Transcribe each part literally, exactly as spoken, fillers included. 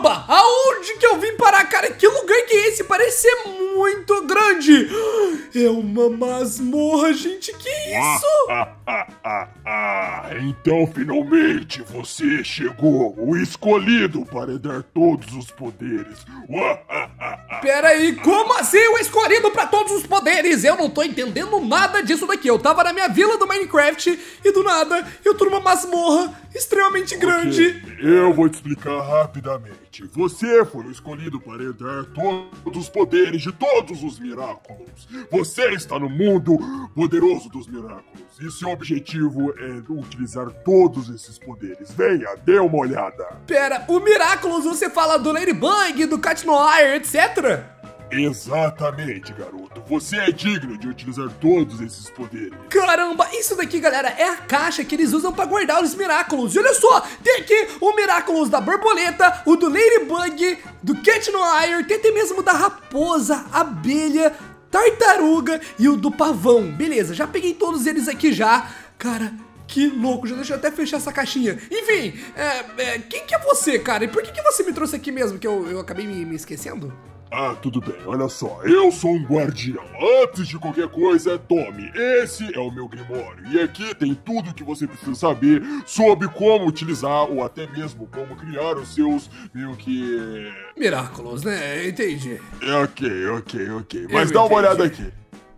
Caramba, aonde que eu vim parar, cara? Que lugar que é esse? Parece ser muito grande. É uma masmorra, gente, que isso? Ah, ah, ah, ah. Então finalmente você chegou, o escolhido para herdar todos os poderes. Pera aí, como assim o escolhido para todos os poderes? Eu não tô entendendo nada disso daqui. Eu tava na minha vila do Minecraft e do nada eu tô numa masmorra extremamente grande. Okay. Eu vou te explicar rapidamente. Você foi o escolhido para herdar todos os poderes de todos os Miraculous. Você está no mundo poderoso dos Miraculous. E seu objetivo é utilizar todos esses poderes. Venha, dê uma olhada. Pera, o Miraculous você fala do Ladybug, do Cat Noir, etcétera? Exatamente, garoto. Você é digno de utilizar todos esses poderes. Caramba, isso daqui, galera, é a caixa que eles usam pra guardar os Miraculous. E olha só, tem aqui o Miraculous da borboleta, o do Ladybug, do Cat Noir, tem até mesmo da raposa, abelha, tartaruga e o do pavão. Beleza, já peguei todos eles aqui já. Cara, que louco, já deixa eu até fechar essa caixinha. Enfim, é, é, quem que é você, cara? E por que, que você me trouxe aqui mesmo, que eu, eu acabei me, me esquecendo? Ah, tudo bem, olha só, eu sou um guardião. Antes de qualquer coisa, tome, esse é o meu Grimório. E aqui tem tudo que você precisa saber sobre como utilizar ou até mesmo como criar os seus, meio que... Miraculous, né? Entendi. Ok, ok, ok, mas dá uma olhada aqui.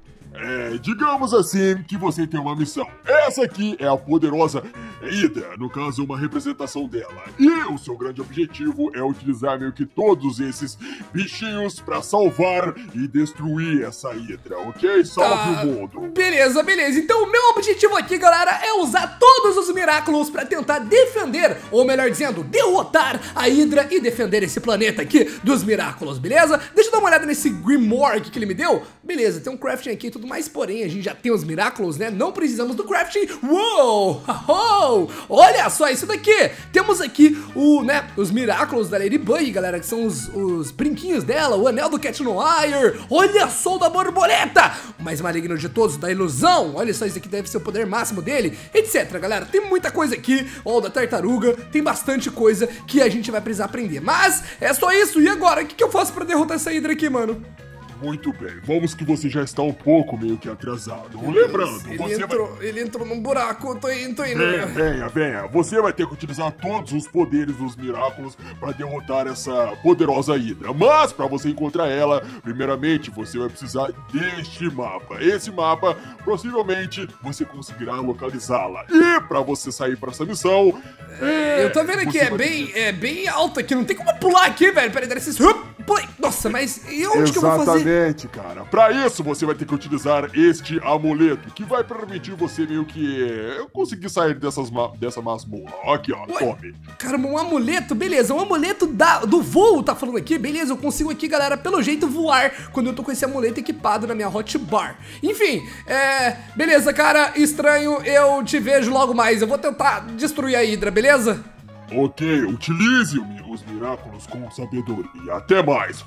É, digamos assim que você tem uma missão. Essa aqui é a poderosa Hydra, no caso uma representação dela. E o seu grande objetivo é utilizar meio que todos esses bichinhos pra salvar e destruir essa Hydra, ok? Salve ah, o mundo. Beleza, beleza. Então o meu objetivo aqui, galera, é usar todos os Miraculous pra tentar defender, ou melhor dizendo, derrotar a Hydra e defender esse planeta aqui dos Miraculous, beleza? Deixa eu dar uma olhada nesse Grimoire que ele me deu. Beleza, tem um crafting aqui e tudo mais, porém a gente já tem os Miraculous, né? Não precisamos do crafting. Uou! Oh, olha só isso daqui. Temos aqui o, né, os Miraculous da Ladybug, galera, que são os, os brinquinhos dela, o anel do Cat Noir. Olha só o da borboleta, o mais maligno de todos, da ilusão. Olha só, isso aqui deve ser o poder máximo dele, etc, galera. Tem muita coisa aqui. Ó, o da tartaruga, tem bastante coisa que a gente vai precisar aprender. Mas é só isso. E agora, o que, que eu faço pra derrotar essa Hydra aqui, mano? Muito bem, vamos que você já está um pouco meio que atrasado. Lembrando, ele você entrou, vai... ele entrou num buraco, tô indo, tô indo. Venha, venha, venha. Você vai ter que utilizar todos os poderes dos Miraculous para derrotar essa poderosa Hydra. Mas, para você encontrar ela, primeiramente, você vai precisar deste mapa. Esse mapa, possivelmente, você conseguirá localizá-la. E, para você sair para essa missão... É, eu tô vendo aqui, é bem, é bem alto aqui, não tem como pular aqui, velho. Peraí, dá esses... Nossa, mas e onde que eu vou fazer? Exatamente, cara. Pra isso, você vai ter que utilizar este amuleto, que vai permitir você meio que é, conseguir sair dessas ma dessa masmorra. Aqui, ó, Ué, tome. Caramba, um amuleto, beleza. Um amuleto da, do voo, tá falando aqui? Beleza, eu consigo aqui, galera, pelo jeito voar quando eu tô com esse amuleto equipado na minha hotbar. Enfim, é... beleza, cara, estranho, eu te vejo logo mais. Eu vou tentar destruir a Hydra, beleza? Ok, utilize os Miraculous com sabedoria. Até mais.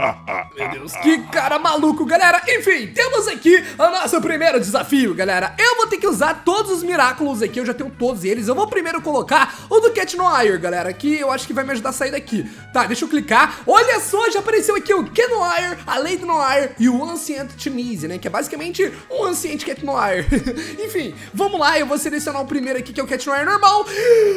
Meu Deus, que cara maluco, galera. Enfim, temos aqui o nosso primeiro desafio, galera. Eu vou ter que usar todos os Miraculous aqui, eu já tenho todos eles. Eu vou primeiro colocar o do Cat Noir, galera, que eu acho que vai me ajudar a sair daqui. Tá, deixa eu clicar. Olha só, já apareceu aqui o Cat Noir, a Lady Noir e o Ancient Tunisia, né, que é basicamente um Ancient Cat Noir. Enfim, vamos lá, eu vou selecionar o primeiro aqui, que é o Cat Noir normal.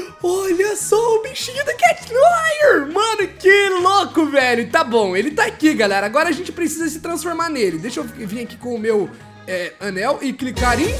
Olha só o bichinho do Cat Noir! Mano, que louco, velho! Tá bom, ele tá aqui, galera. Agora a gente precisa se transformar nele. Deixa eu vir aqui com o meu é, anel e clicar em...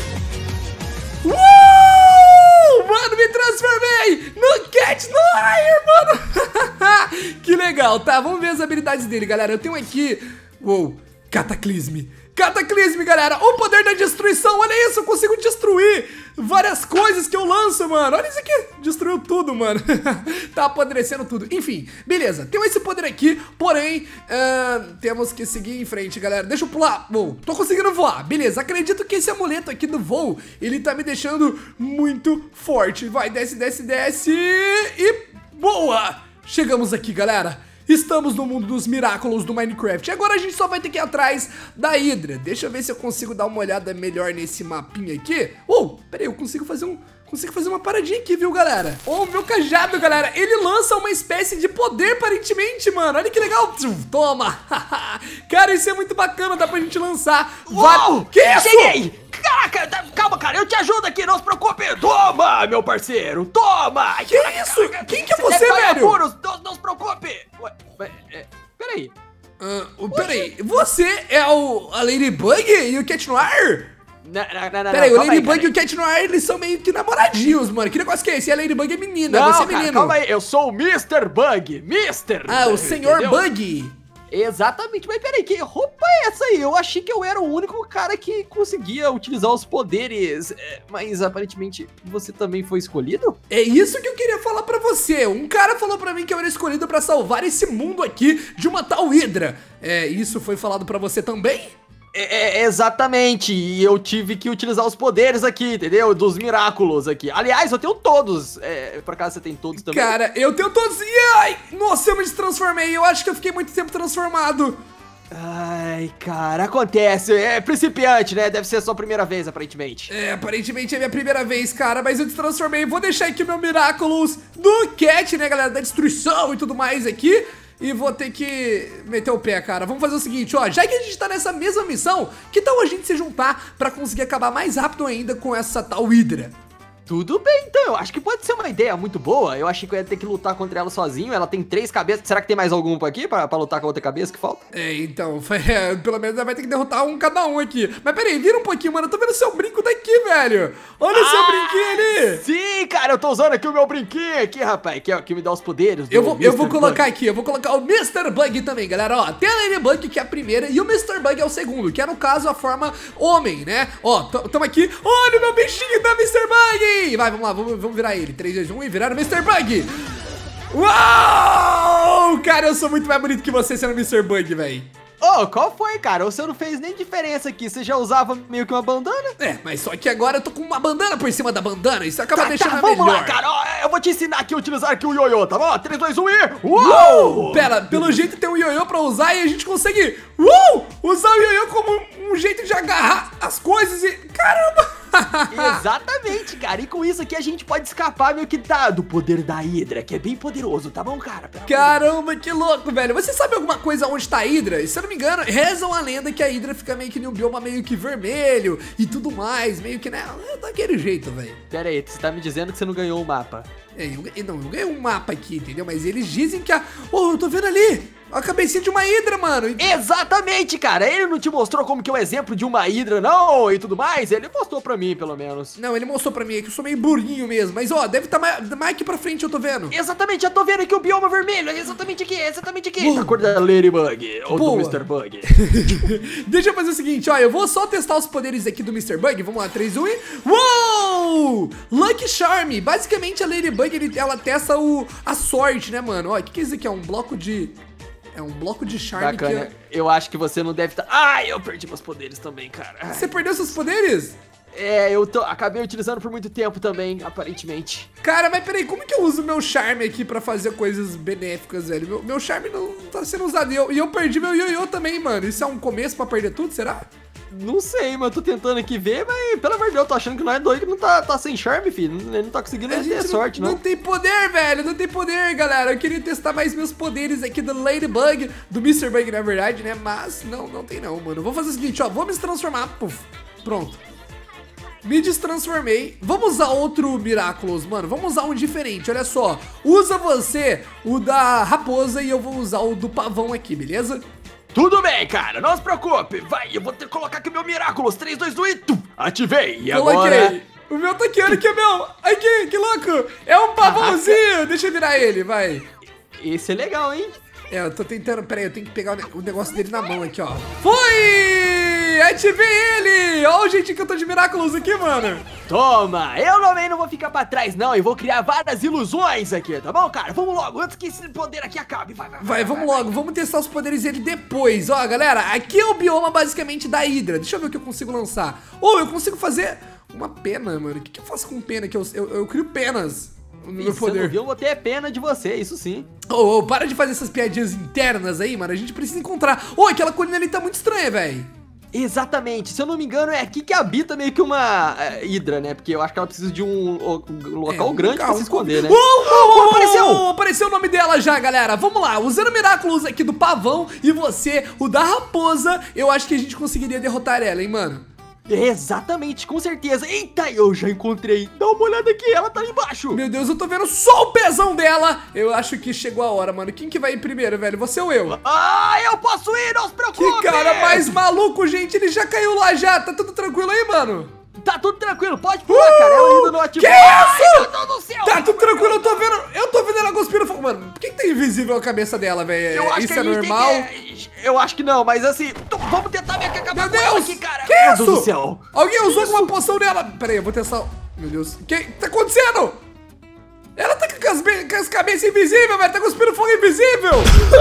Uh! Mano, me transformei no Cat Noir, mano! Que legal, tá? Vamos ver as habilidades dele, galera. Eu tenho aqui... Uou, Cataclisme. Cataclisme, galera, o poder da destruição. Olha isso, eu consigo destruir várias coisas que eu lanço, mano. Olha isso aqui, destruiu tudo, mano. Tá apodrecendo tudo. Enfim, beleza, tem esse poder aqui. Porém, uh, temos que seguir em frente, galera. Deixa eu pular, bom, tô conseguindo voar. Beleza, acredito que esse amuleto aqui do voo, ele tá me deixando muito forte. Vai, desce, desce, desce. E boa, chegamos aqui, galera. estamos no mundo dos Miraculous do Minecraft. Agora a gente só vai ter que ir atrás da Hydra. Deixa eu ver se eu consigo dar uma olhada melhor nesse mapinha aqui. Oh, pera aí, eu consigo fazer um... Consigo fazer uma paradinha aqui, viu, galera? Oh, meu cajado, galera, ele lança uma espécie de poder, aparentemente, mano. Olha que legal. Toma. Cara, isso é muito bacana, dá pra gente lançar. Uou! Que isso? Cheguei! Caraca, calma, cara, eu te ajudo aqui, não se preocupe. Toma, meu parceiro, toma. Que isso? Quem que é você, Vai, velho? apuros, não, não se preocupe. Ué, ué, é, peraí. Uh, peraí, você é o, a Ladybug e o Cat Noir? Não, não, não, Peraí, o calma Ladybug aí, e o Cat Noir, eles são meio que namoradinhos, mano. Que negócio que é esse? A Ladybug é menina, Não, você é cara, menino. calma aí, eu sou o mister Bug, mister Ah, o senhor entendeu? Bug. Exatamente, mas peraí, que roupa é essa aí? Eu achei que eu era o único cara que conseguia utilizar os poderes, é, mas aparentemente você também foi escolhido? É isso que eu queria falar pra você. Um cara falou pra mim que eu era escolhido pra salvar esse mundo aqui de uma tal Hydra. É, isso foi falado pra você também? É, é, exatamente, e eu tive que utilizar os poderes aqui, entendeu? Dos Miraculous aqui. Aliás, eu tenho todos, é, por acaso você tem todos também? Cara, eu tenho todos. E ai, nossa, eu me transformei. Eu acho que eu fiquei muito tempo transformado. Ai, cara, acontece, é principiante, né? Deve ser a sua primeira vez, aparentemente. É, aparentemente é minha primeira vez, cara, mas eu te transformei. Vou deixar aqui o meu Miraculous do Cat, né, galera, da destruição e tudo mais aqui. E vou ter que meter o pé, cara. Vamos fazer o seguinte, ó. Já que a gente tá nessa mesma missão, que tal a gente se juntar pra conseguir acabar mais rápido ainda com essa tal Hydra? Tudo bem, então. Eu acho que pode ser uma ideia muito boa. Eu achei que eu ia ter que lutar contra ela sozinho. Ela tem três cabeças. Será que tem mais algum por aqui pra, pra lutar com a outra cabeça que falta? É, então, é, pelo menos vai ter que derrotar um cada um aqui. Mas peraí, vira um pouquinho, mano. Eu tô vendo seu brinco daqui, velho. Olha o seu brinquinho ali. Sim, cara, eu tô usando aqui o meu brinquinho aqui, rapaz. Que é o que me dá os poderes. Eu vou, eu vou mister colocar Bug. aqui, eu vou colocar o mister Bug também, galera. Ó, tem a Ladybug, que é a primeira, e o mister Bug é o segundo, que é, no caso, a forma homem, né? Ó, tamo aqui. Olha o meu bichinho da mister Bug. Vai, vamos lá, vamos, vamos virar ele. três, dois, um e virar o mister Bug. Uau! Cara, eu sou muito mais bonito que você sendo mister Bug, velho. Ô, oh, qual foi, cara? Você não fez nem diferença aqui. Você já usava meio que uma bandana? É, mas só que agora eu tô com uma bandana por cima da bandana. Isso acaba Tá, deixando tá, a vamos melhor. lá, cara. Ó, eu vou te ensinar aqui a utilizar aqui o ioiô, tá bom? três, dois, um e... Uou! Uou! Pera, pelo jeito tem um ioiô pra usar e a gente consegue uou! Usar o ioiô como um jeito de agarrar as coisas e... Caramba! Exatamente, cara. E com isso aqui a gente pode escapar meio que da, do poder da Hydra, que é bem poderoso, tá bom, cara? Pelo Caramba, que louco, velho. Você sabe alguma coisa onde tá a Hydra? Se eu não me engano, rezam a lenda que a Hydra fica meio que em um bioma meio que vermelho e tudo mais, meio que, né, daquele jeito, velho. Pera aí, você tá me dizendo que você não ganhou o mapa? É, eu, eu- não, eu ganhei um mapa aqui, entendeu? Mas eles dizem que a... Oh, eu tô vendo ali! A cabecinha de uma Hydra, mano! Exatamente, cara. Ele não te mostrou como que é o exemplo de uma Hydra, não, e tudo mais? Ele mostrou pra mim, pelo menos. Não, ele mostrou pra mim aí que eu sou meio burrinho mesmo. Mas, ó, deve estar mais, mais aqui pra frente, eu tô vendo. Exatamente, já tô vendo aqui o bioma vermelho. É exatamente aqui, é exatamente aqui. Boa. Da cor da Ladybug, ou Boa. do mister Bug. Deixa eu fazer o seguinte, ó. Eu vou só testar os poderes aqui do mister Bug. Vamos lá, três, um e... Uou! Lucky Charm. Basicamente, a Ladybug, ele, ela testa o, a sorte, né, mano? Ó, o que, que é isso aqui? É um bloco de... É um bloco de charme. Bacana. Que... Eu acho que você não deve estar... Ai, eu perdi meus poderes também, cara. Ai. Você perdeu seus poderes? É, eu tô, acabei utilizando por muito tempo também, aparentemente. Cara, mas peraí, como que eu uso meu charme aqui pra fazer coisas benéficas, velho? Meu, meu charme não tá sendo usado. E eu, e eu perdi meu ioiô também, mano. Isso é um começo pra perder tudo, será? Não sei, mas eu tô tentando aqui ver, mas pelo amor de Deus, eu tô achando que não é doido, que não tá, tá sem charme, filho. Não, ele não tá conseguindo A nem ter gente sorte, não, não. não tem poder, velho. Não tem poder, galera. Eu queria testar mais meus poderes aqui do Ladybug, do mister Bug, na verdade, né? Mas não, não tem não, mano. Vou fazer o seguinte, ó. Vou me transformar. Puf. Pronto. Me destransformei. Vamos usar outro Miraculous, mano. Vamos usar um diferente, olha só. Usa você o da raposa e eu vou usar o do pavão aqui, beleza? Tudo bem, cara, não se preocupe. Vai, eu vou ter que colocar aqui meu Miraculous. três, dois, um e... tum, ativei. E Coloquei. agora... O meu tá aqui, olha aqui o meu. Aqui, que louco. É um pavãozinho. Deixa eu virar ele, vai. Esse é legal, hein? É, eu tô tentando, peraí, eu tenho que pegar o, ne o negócio dele na mão aqui, ó. Foi! Ativei ele! Ó o jeitinho que eu tô de Miraculous aqui, mano. Toma, eu também não vou ficar pra trás não e vou criar várias ilusões aqui, tá bom, cara? Vamos logo, antes que esse poder aqui acabe. Vai, vai, vai. Vai, vamos vai, logo, vamos testar os poderes dele depois. Ó, galera, aqui é o bioma basicamente da Hydra. Deixa eu ver o que eu consigo lançar. Ou oh, eu consigo fazer uma pena, mano. O que, que eu faço com pena? Que eu, eu, eu crio penas. meu Se poder. eu não vi, eu vou ter pena de você, isso sim. Ô, ô, para de fazer essas piadinhas internas aí, mano. A gente precisa encontrar. Ô, aquela colina ali tá muito estranha, velho. Exatamente, se eu não me engano é aqui que habita meio que uma é, hidra, né? Porque eu acho que ela precisa de um, um local É, um grande pra carro, se esconder, né? Oh, oh, oh, apareceu! Oh, apareceu o nome dela já, galera. Vamos lá, usando Miraculous aqui do pavão e você, o da raposa, eu acho que a gente conseguiria derrotar ela, hein, mano? Exatamente, com certeza. Eita, eu já encontrei. Dá uma olhada aqui, ela tá ali embaixo. Meu Deus, eu tô vendo só o pezão dela. Eu acho que chegou a hora, mano. Quem que vai ir primeiro, velho? Você ou eu? Ah, eu posso ir, não se preocupe. Que cara mais maluco, gente. Ele já caiu lá já. Tá tudo tranquilo aí, mano? Tá tudo tranquilo, pode pular, uh, cara. Ela ainda não ativou. Que isso? Ai, meu Deus do céu. Tá tudo tranquilo, eu tô vendo. Eu tô vendo ela cuspindo fogo. Mano, por que, que tá invisível a cabeça dela, velho? Eu acho Isso que a é gente normal? tem que... Eu acho que não, mas assim, vamos tentar me acabar Meu com ela Deus! aqui, cara. Que Meu isso? Deus do céu. Alguém usou alguma poção nela? Pera aí, eu vou testar. Meu Deus. O que tá acontecendo? Ela tá com as, com as cabeças invisíveis, velho. Tá cuspindo fogo invisível.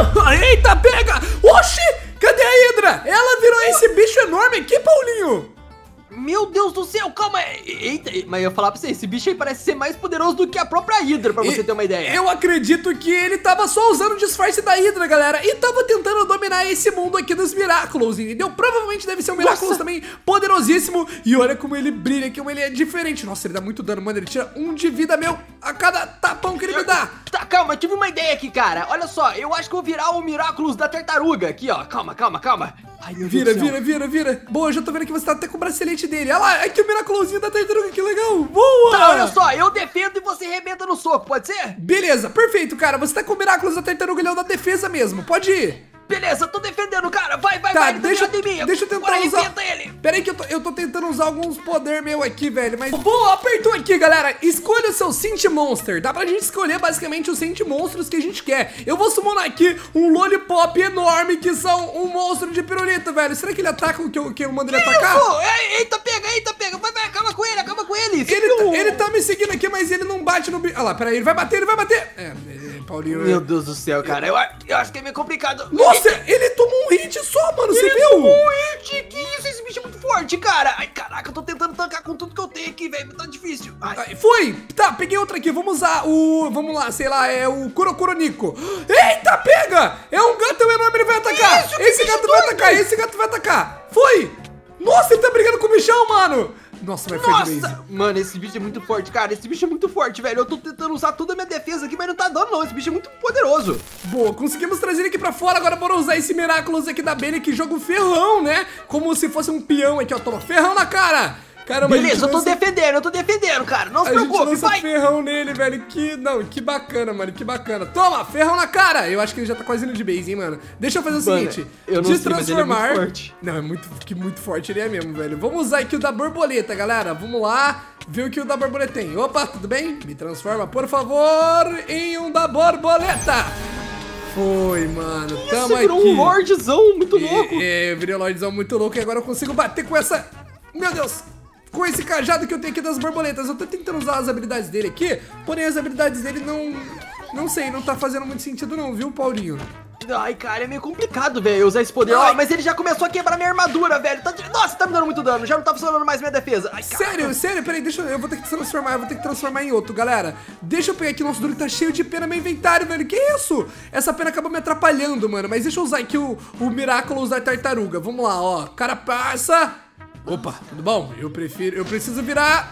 Eita, pega! Oxi! Cadê a Hidra? Ela virou esse bicho enorme aqui, Paulinho. Meu Deus do céu, calma. Eita, mas eu ia falar pra você, esse bicho aí parece ser mais poderoso do que a própria Hydra, pra você E ter uma ideia. Eu acredito que ele tava só usando o disfarce da Hydra, galera, e tava tentando dominar esse mundo aqui dos Miraculous, entendeu? Provavelmente deve ser um Miraculous Nossa. também poderosíssimo. E olha como ele brilha, como ele é diferente. Nossa, ele dá muito dano, mano. Ele tira um de vida meu a cada tapão que ele me dá. Tá, calma, eu tive uma ideia aqui, cara. Olha só, eu acho que eu vou virar o Miraculous da tartaruga. Aqui, ó. Calma, calma, calma. Ai, meu Vira, Deus do céu. vira, vira, vira. Boa, eu já tô vendo que você tá até com o bracelete dele. Olha lá, aqui o Miraculousinho da tartaruga, que legal. Boa! Tá, olha só, eu defendo e você arrebenta no soco, pode ser? Beleza, perfeito, cara. Você tá com o Miraculous da tartaruga, ele é o da defesa mesmo. Pode ir. Beleza, tô defendendo, cara. Vai, vai, Tá, vai, ele tá deixa, mirando em mim. deixa eu tentar Agora usar. arrebenta ele. Pera aí que eu tô, eu tô tentando usar alguns poder meu aqui, velho. Mas, boa, apertou aqui, galera. Escolha o seu Synth Monster. Dá pra gente escolher basicamente os Synth Monstros que a gente quer. Eu vou summonar aqui um Lollipop enorme, que são um monstro de pirulito, velho. Será que ele ataca o que eu, que eu mando ele atacar? Isso! Eita, pega, eita, pega. Vai, vai, acaba com ele, acaba com ele. Você Ele, viu? tá- ele tá me seguindo aqui, mas ele não bate no... bi- Olha lá, pera aí, ele vai bater, ele vai bater. É, é, Paulinho... Meu Deus do céu, cara. Eu, a- eu acho que é meio complicado. Nossa, ele tomou um hit só, mano, você Ele viu? tomou um hit. Que isso? Esse bicho é muito forte, cara. Ai, caraca, eu tô tentando tancar com tudo que eu tenho aqui, velho. Tá difícil. Ai. Ai, foi! Tá, peguei outra aqui, vamos usar o... Vamos lá, sei lá, é o Kurokuro-Nico. Eita, pega! É um gato enorme, ele vai atacar! Isso, que esse bicho gato vai doido! atacar, esse gato vai atacar! Foi! Nossa, ele tá brigando com o bichão, mano! Nossa, vai foi de vez. Nossa, mano, esse bicho é muito forte, cara. Esse bicho é muito forte, velho. Eu tô tentando usar toda a minha defesa aqui, mas não tá dando, não. Esse bicho é muito poderoso. Boa, conseguimos trazer ele aqui pra fora. Agora bora usar esse Miraculous aqui da Bene, que joga o ferrão, né? Como se fosse um peão aqui, ó. Toma, ferrão na cara! Caramba, a gente Beleza, eu tô lança- defendendo, eu tô defendendo, cara. Não se A gente preocupe, lança vai. ferrão nele, velho. Que, não, que bacana, mano, que bacana. Toma, ferrão na cara. Eu acho que ele já tá quase indo de base, hein, mano. Deixa eu fazer o Mano, seguinte. eu não sei, mas ele é muito destransformar. forte. Não, é muito, que muito forte ele é mesmo, velho. Vamos usar aqui o da borboleta, galera. Vamos lá, ver o que o da borboleta tem. Opa, tudo bem? Me transforma, por favor, em um da borboleta. Foi, mano. Tamo Você virou aqui. um lordzão muito E- louco. É, eu virei um lordzão muito louco e agora eu consigo bater com essa... Meu Deus! Com esse cajado que eu tenho aqui das borboletas. Eu tô tentando usar as habilidades dele aqui, porém as habilidades dele não... Não sei, não tá fazendo muito sentido não, viu, Paulinho? Ai, cara, é meio complicado, velho, usar esse poder. Ai. Ó, mas ele já começou a quebrar minha armadura, velho. Tá... Nossa, tá me dando muito dano. Já não tá funcionando mais minha defesa. Ai, caraca. Sério, sério, peraí, deixa eu... Eu vou ter que transformar, eu vou ter que transformar em outro, galera. Deixa eu pegar aqui, nosso duro que tá cheio de pena no meu inventário, velho. Que isso? Essa pena acabou me atrapalhando, mano. Mas deixa eu usar aqui o, o Miraculous da tartaruga. Vamos lá, ó. Carapaça. Opa, tudo bom? Eu prefiro... Eu preciso virar...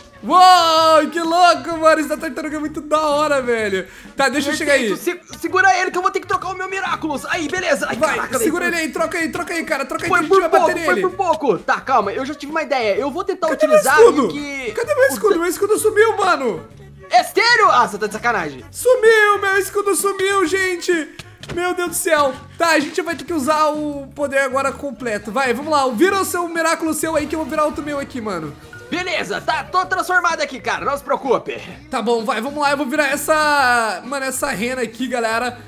Uou, que louco, mano. Esse da tartaruga é muito da hora, velho. Tá, deixa eu chegar aí. Perfeito, se- segura ele que eu vou ter que trocar o meu Miraculous. Aí, beleza. Ai, Vai, caraca, segura velho. ele aí, troca aí, troca aí, cara. Troca aí que a Foi gente por vai pouco, bater foi nele. por pouco. Tá, calma, eu já tive uma ideia. Eu vou tentar Cadê meu utilizar escudo? o que... Cadê meu escudo? Meu escudo sumiu, mano. É sério? Ah, você tá de sacanagem. Sumiu, meu escudo sumiu, gente. Meu Deus do céu. Tá, a gente vai ter que usar o poder agora completo. Vai, vamos lá. Vira o seu Miraculous seu aí que eu vou virar outro meu aqui, mano. Beleza, tá, tô transformado aqui, cara, não se preocupe. Tá bom, vai, vamos lá. Eu vou virar essa... Mano, essa rena aqui, galera.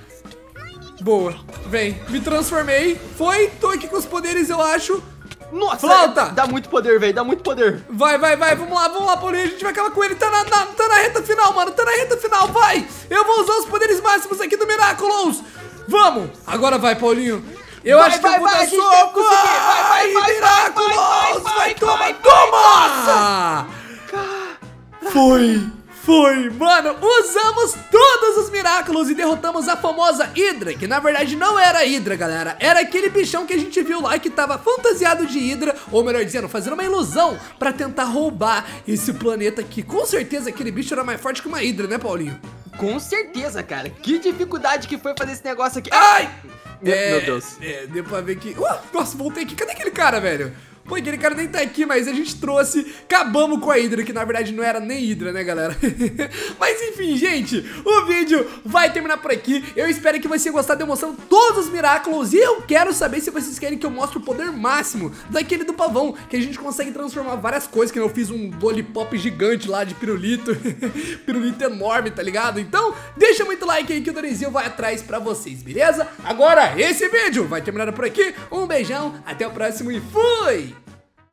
Boa. Vem, me transformei. Foi, tô aqui com os poderes, eu acho. Nossa, Flauta. dá muito poder, velho, dá muito poder. Vai, vai, vai, vamos lá, vamos lá, Paulinho. A gente vai acabar com ele. Tá na, na- tá na reta final, mano. Tá na reta final, vai. Eu vou usar os poderes máximos aqui do Miraculous. Vamos. Agora vai, Paulinho. Eu Vai, acho que vai, eu vou vai, dar a gente soco. deve conseguir. Vai, vai, vai, vai, Miraculous. vai, vai, Vai, vai, toma, vai, toma. Foi. Foi, mano, usamos todos os Miraculous e derrotamos a famosa Hydra, que na verdade não era Hydra, galera. Era aquele bichão que a gente viu lá que tava fantasiado de Hydra, ou melhor dizendo, fazendo uma ilusão pra tentar roubar esse planeta aqui. Com certeza aquele bicho era mais forte que uma Hydra, né, Paulinho? Com certeza, cara. Que dificuldade que foi fazer esse negócio aqui. Ai! Meu, é, meu Deus. É, deu pra ver que... Uh, nossa, voltei aqui. Cadê aquele cara, velho? Pô, aquele cara nem tá aqui, mas a gente trouxe, acabamos com a Hydra, que na verdade não era nem Hydra, né, galera? Mas enfim, gente, o vídeo vai terminar por aqui. Eu espero que você tenha gostado demonstrando todos os Miraculous. E eu quero saber se vocês querem que eu mostre o poder máximo daquele do pavão, que a gente consegue transformar várias coisas, que eu fiz um lollipop gigante lá de pirulito. Pirulito enorme, tá ligado? Então, deixa muito like aí que o Dorizinho vai atrás pra vocês, beleza? Agora, esse vídeo vai terminar por aqui. Um beijão, até o próximo e fui!